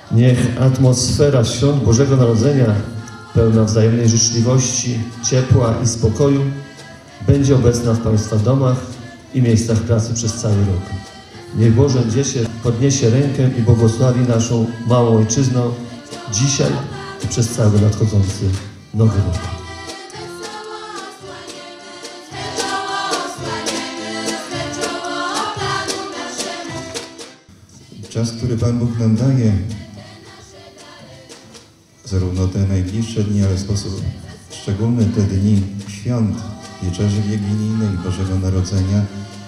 Niech atmosfera świąt Bożego Narodzenia, pełna wzajemnej życzliwości, ciepła i spokoju, będzie obecna w Państwa domach i miejscach pracy przez cały rok. Niech Boże Dziecię podniesie rękę i błogosławi naszą małą ojczyznę dzisiaj i przez cały nadchodzący nowy rok. Czas, który Pan Bóg nam daje, zarówno te najbliższe dni, ale w sposób szczególny te dni świąt, Wieczerzy Wigilijnej i Bożego Narodzenia,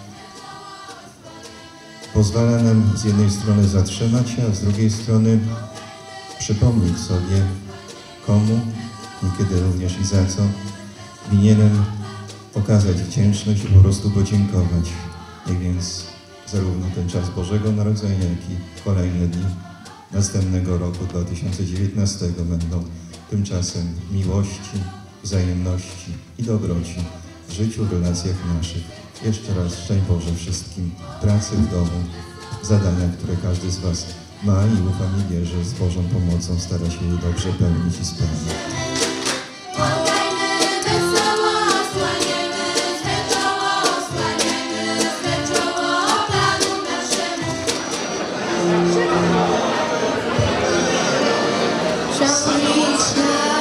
pozwala nam z jednej strony zatrzymać się, a z drugiej strony przypomnieć sobie, komu, niekiedy również i za co, powinienem okazać wdzięczność i po prostu podziękować. Niech więc zarówno ten czas Bożego Narodzenia, jak i kolejne dni następnego roku 2019 będą tymczasem miłości, wzajemności i dobroci w życiu, w relacjach naszych. Jeszcze raz szczęść Boże wszystkim, pracy w domu, zadania, które każdy z Was ma i ufam i wierzę, z Bożą pomocą stara się je dobrze pełnić i spełnić. Szanowni